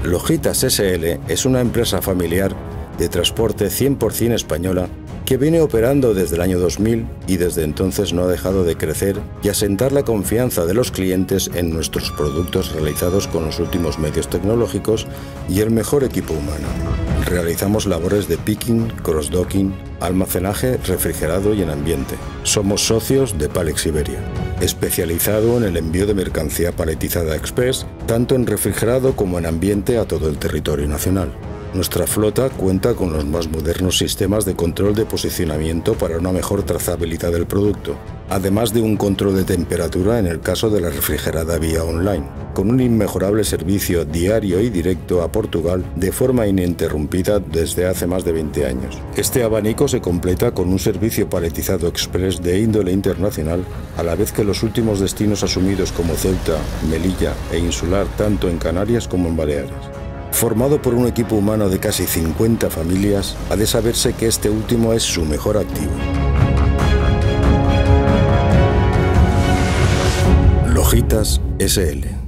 Logitas SL es una empresa familiar de transporte 100% española que viene operando desde el año 2000 y desde entonces no ha dejado de crecer y asentar la confianza de los clientes en nuestros productos realizados con los últimos medios tecnológicos y el mejor equipo humano. Realizamos labores de picking, cross-docking, almacenaje, refrigerado y en ambiente. Somos socios de Palex Iberia, especializado en el envío de mercancía paletizada express, tanto en refrigerado como en ambiente a todo el territorio nacional. Nuestra flota cuenta con los más modernos sistemas de control de posicionamiento para una mejor trazabilidad del producto, además de un control de temperatura en el caso de la refrigerada vía online, con un inmejorable servicio diario y directo a Portugal de forma ininterrumpida desde hace más de 20 años. Este abanico se completa con un servicio paletizado express de índole internacional, a la vez que los últimos destinos asumidos como Ceuta, Melilla e Insular tanto en Canarias como en Baleares. Formado por un equipo humano de casi 50 familias, ha de saberse que este último es su mejor activo. Logitas SL.